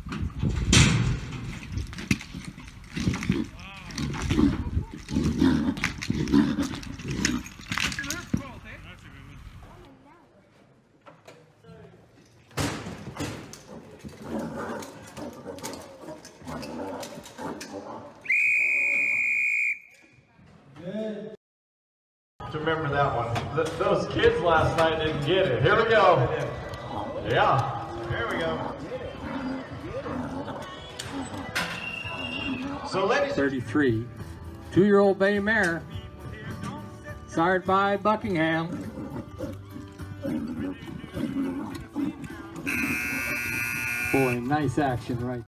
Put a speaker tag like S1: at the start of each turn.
S1: To remember that one. Those kids last night didn't get it. Here we go. Yeah. Here we go. So ladies.
S2: 33, 2-year-old bay mare, sired by Buckingham. Boy, nice action right